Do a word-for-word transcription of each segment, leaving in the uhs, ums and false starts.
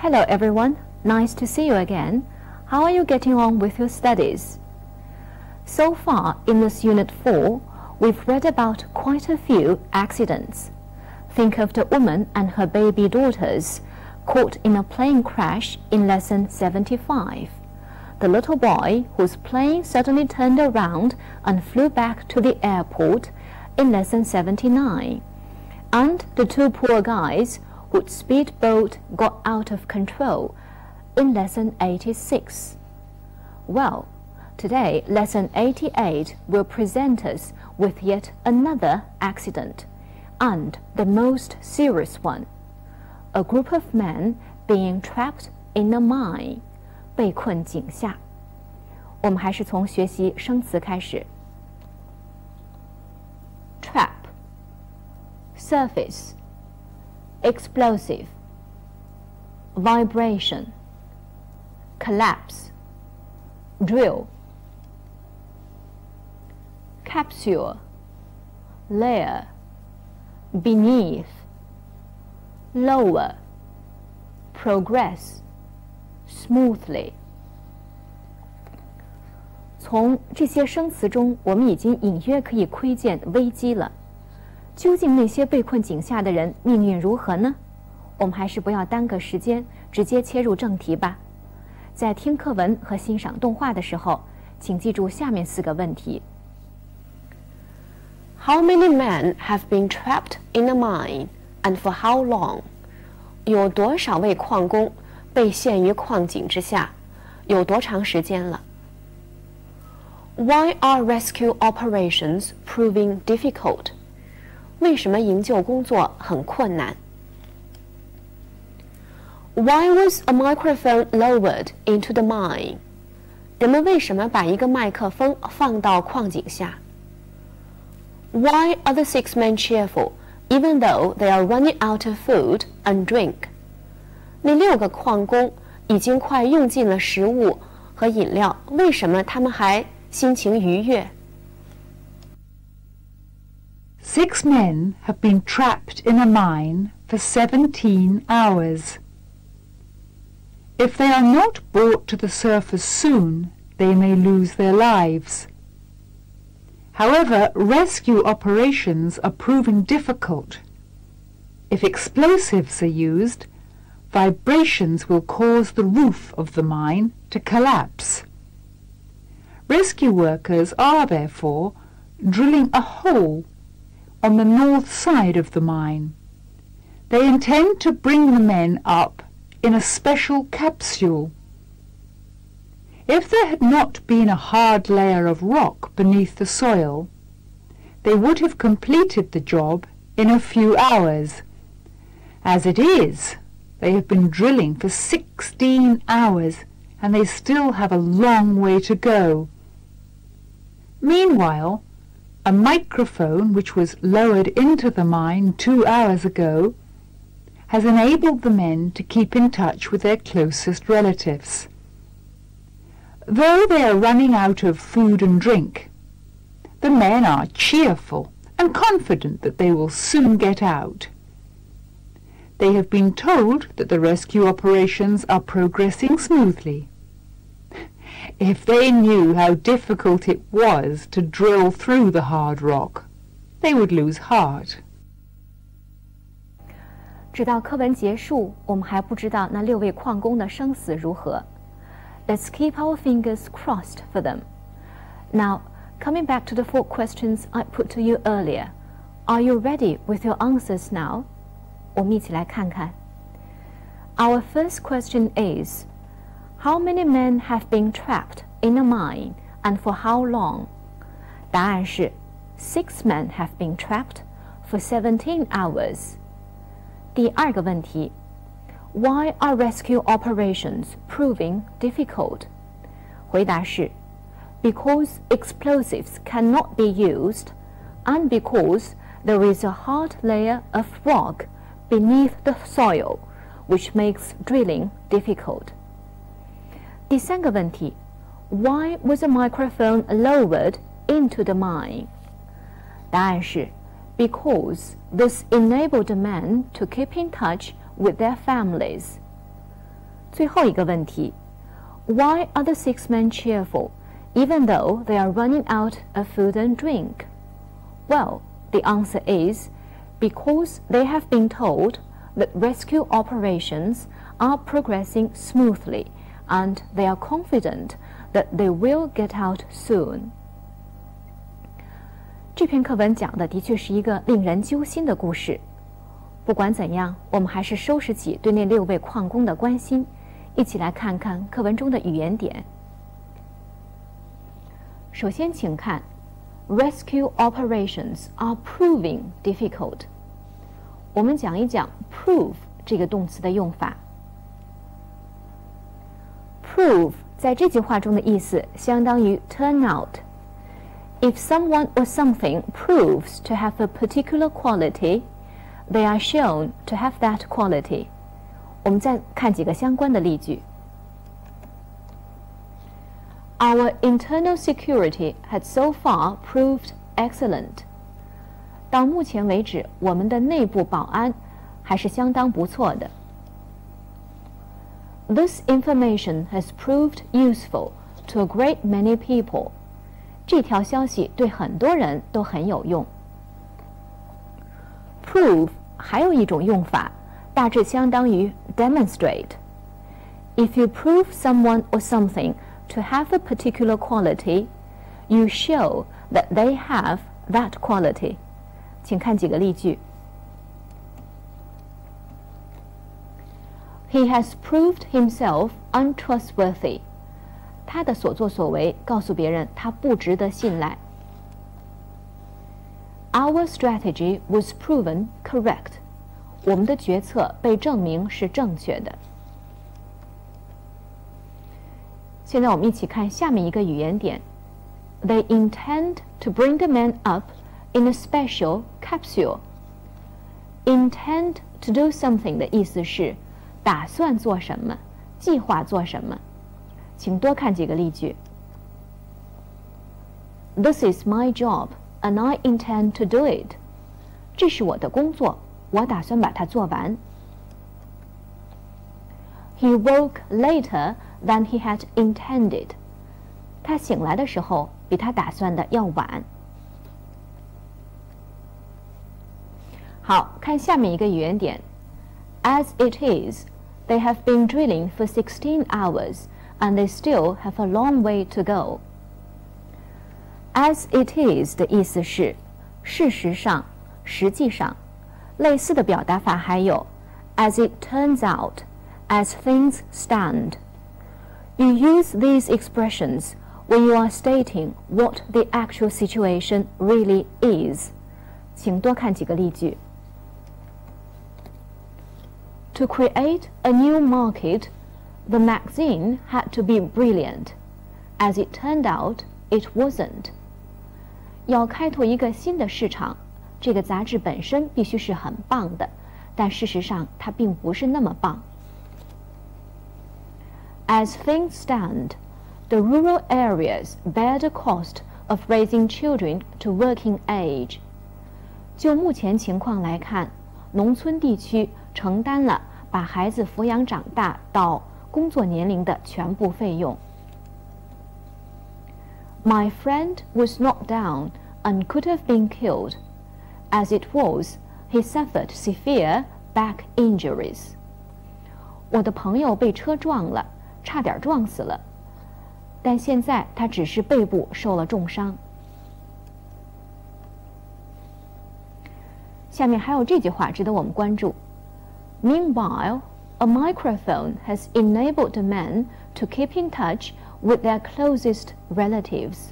Hello everyone, nice to see you again. How are you getting on with your studies? So far in this Unit four, we've read about quite a few accidents. Think of the woman and her baby daughters caught in a plane crash in Lesson seventy-five. The little boy whose plane suddenly turned around and flew back to the airport in Lesson seventy-nine. And the two poor guys whose speedboat got out of control in Lesson eighty-six. Well, today Lesson eighty-eight will present us with yet another accident, and the most serious one. A group of men being trapped in a mine, 被困井下。我们还是从学习生词开始。Trap, surface, explosive, vibration, collapse, drill, capsule, layer, beneath, lower, progress, smoothly. 从这些生词中，我们已经隐约可以窥见危机了。究竟那些被困井下的人命运如何呢？我们还是不要耽搁时间，直接切入正题吧。在听课文和欣赏动画的时候，请记住下面四个问题。How many men have been trapped in a mine, and for how long? 有多少位矿工被陷于矿井之下？有多长时间了？ Why are rescue operations proving difficult? 为什么营救工作很困难？ Why was a microphone lowered into the mine? 人们为什么把一个麦克风放到矿井下？ Why are the six men cheerful, even though they are running out of food and drink? 那六个矿工已经快用尽了食物和饮料，为什么他们还心情愉悦？ Six men have been trapped in a mine for seventeen hours. If they are not brought to the surface soon, they may lose their lives. However, rescue operations are proving difficult. If explosives are used, vibrations will cause the roof of the mine to collapse. Rescue workers are, therefore, drilling a hole on the north side of the mine. They intend to bring the men up in a special capsule. If there had not been a hard layer of rock beneath the soil, they would have completed the job in a few hours. As it is, they have been drilling for sixteen hours, and they still have a long way to go. Meanwhile, a microphone which was lowered into the mine two hours ago has enabled the men to keep in touch with their closest relatives. Though they are running out of food and drink, the men are cheerful and confident that they will soon get out. They have been told that the rescue operations are progressing smoothly. If they knew how difficult it was to drill through the hard rock, they would lose heart. 直到课文结束，我们还不知道那六位矿工的生死如何。Let's keep our fingers crossed for them. Now, coming back to the four questions I put to you earlier, are you ready with your answers now? 我们一起来看看。Our first question is, how many men have been trapped in a mine, and for how long? 答案是 Six men have been trapped for seventeen hours. 第二个问题 Why are rescue operations proving difficult? 回答是 Because explosives cannot be used, and because there is a hard layer of rock beneath the soil, which makes drilling difficult. 第三个问题 Why was a microphone lowered into the mine? 答案是 Because this enabled men to keep in touch with their families. 最后一个问题 ，Why are the six men cheerful, even though they are running out of food and drink? Well, the answer is because they have been told that rescue operations are progressing smoothly, and they are confident that they will get out soon. 这篇课文讲的的确是一个令人揪心的故事。不管怎样，我们还是收拾起对那六位矿工的关心，一起来看看课文中的语言点。首先，请看 Rescue operations are proving difficult。我们讲一讲 prove 这个动词的用法。Prove 在这句话中的意思相当于 turn out。If someone or something proves to have a particular quality, they are shown to have that quality. 我们再看几个相关的例句。Our internal security had so far proved excellent. 到目前为止，我们的内部保安还是相当不错的。This information has proved useful to a great many people. 这条消息对很多人都很有用。Prove 还有一种用法，大致相当于 demonstrate. If you prove someone or something to have a particular quality, you show that they have that quality. 请看几个例句。He has proved himself untrustworthy. 他的所作所为告诉别人他不值得信赖。Our strategy was proven correct. 我们的决策被证明是正确的。现在我们一起看下面一个语言点。They intend to bring the men up in a special capsule. Intend to do something 的意思是打算做什么，计划做什么。请多看几个例句。This is my job, and I intend to do it. 这是我的工作，我打算把它做完。He woke later than he had intended. 他醒来的时候比他打算的要晚。好，看下面一个语言点。As it is, they have been drilling for sixteen hours, and they still have a long way to go. As it is 的意思是事实上、实际上。类似的表达法还有 as it turns out, as things stand. You use these expressions when you are stating what the actual situation really is. 请多看几个例句。To create a new market, the magazine had to be brilliant. As it turned out, it wasn't. 要开拓一个新的市场，这个杂志本身必须是很棒的，但事实上它并不是那么棒。As things stand, the rural areas bear the cost of raising children to working age. 就目前情况来看，农村地区承担了把孩子抚养长大到工作年龄的全部费用。My friend was knocked down and could have been killed. As it was, he suffered severe back injuries. 我的朋友被车撞了，差点撞死了，但现在他只是背部受了重伤。下面还有这句话值得我们关注。Meanwhile, a microphone has enabled the men to keep in touch with their closest relatives.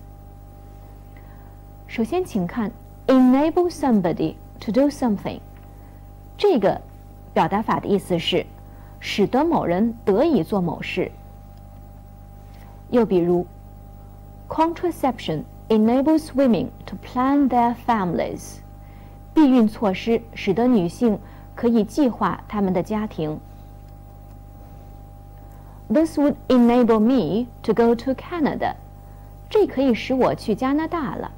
首先，请看 enable somebody to do something. 这个表达法的意思是使得某人得以做某事。又比如 contraception enables women to plan their families. 避孕措施使得女性可以计划她们的家庭。This would enable me to go to Canada. 这可以使我去加拿大了。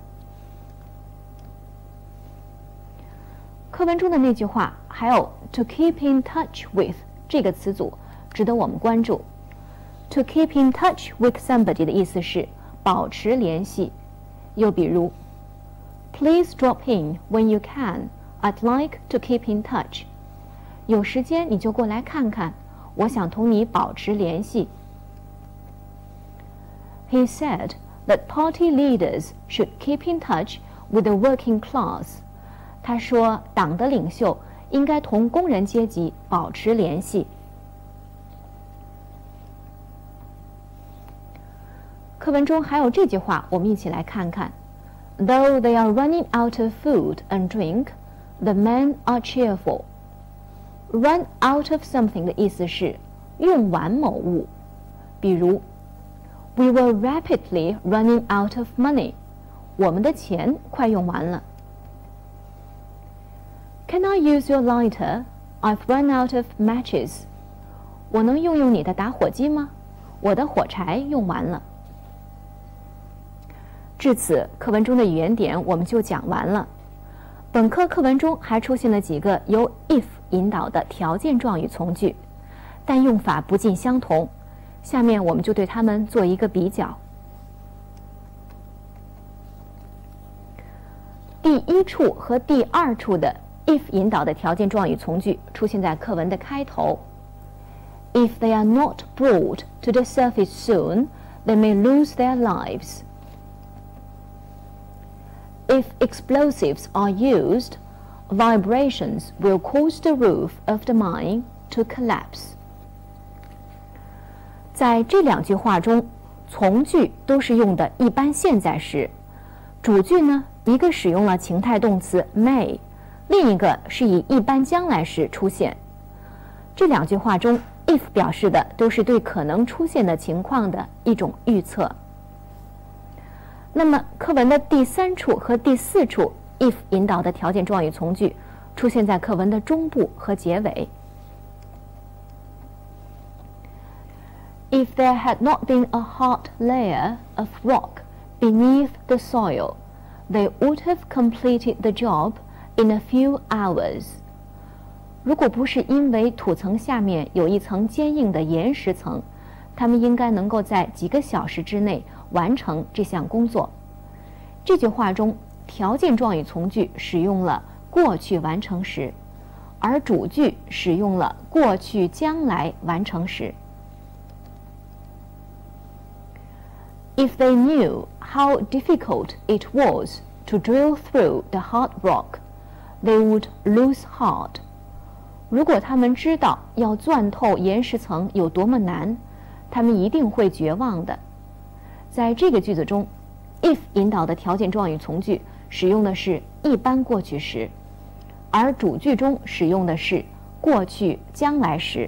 课文中的那句话还有 to keep in touch with 这个词组值得我们关注。To keep in touch with somebody 的意思是保持联系。又比如 Please drop in when you can. I'd like to keep in touch. 有时间你就过来看看，我想同你保持联系。He said that party leaders should keep in touch with the working class. 他说，党的领袖应该同工人阶级保持联系。课文中还有这句话，我们一起来看看。Though they are running out of food and drink, the men are cheerful. Run out of something 的意思是用完某物，比如 We were rapidly running out of money. 我们的钱快用完了。Can I use your lighter? I've run out of matches. 我能用用你的打火机吗？我的火柴用完了。至此，课文中的语言点我们就讲完了。本课课文中还出现了几个由 if 引导的条件状语从句，但用法不尽相同。下面我们就对它们做一个比较。第一处和第二处的 if 引导的条件状语从句出现在课文的开头。If they are not brought to the surface soon, they may lose their lives. If explosives are used, vibrations will cause the roof of the mine to collapse. 在这两句话中，从句都是用的一般现在时，主句呢，一个使用了情态动词 may， 另一个是以一般将来时出现。这两句话中 if 表示的都是对可能出现的情况的一种预测。那么课文的第三处和第四处 if 引导的条件状语从句出现在课文的中部和结尾。If there had not been a hard layer of rock beneath the soil, they would have completed the job in a few hours. 如果不是因为土层下面有一层坚硬的岩石层，他们应该能够在几个小时之内完成这项工作。这句话中，条件状语从句使用了过去完成时，而主句使用了过去将来完成时。If they knew how difficult it was to drill through the hard rock, they would lose heart. 如果他们知道要钻透岩石层有多么难，他们一定会绝望的。在这个句子中 if 引导的条件状语从句使用的是一般过去时，而主句中使用的是过去将来时。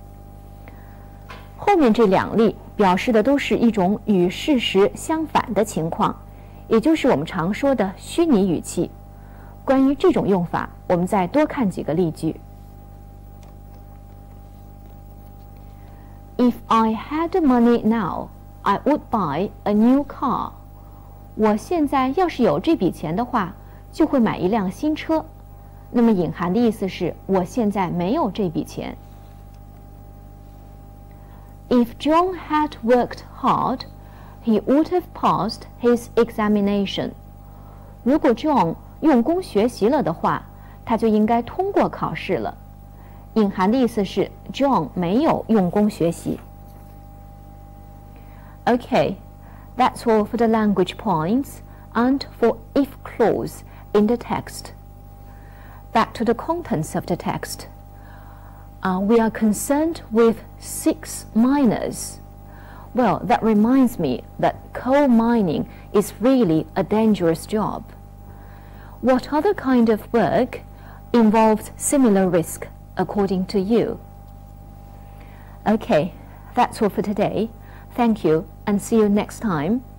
后面这两例表示的都是一种与事实相反的情况，也就是我们常说的虚拟语气。关于这种用法，我们再多看几个例句。If I had the money now, I would buy a new car. 我现在要是有这笔钱的话，就会买一辆新车。那么隐含的意思是我现在没有这笔钱。If John had worked hard, he would have passed his examination. 如果 John 用功学习了的话，他就应该通过考试了。隐含的意思是 John 没有用功学习。Okay, that's all for the language points and for if clause in the text. Back to the contents of the text. Uh, we are concerned with six miners. Well, that reminds me that coal mining is really a dangerous job. What other kind of work involves similar risk, according to you? Okay, that's all for today. Thank you, and see you next time.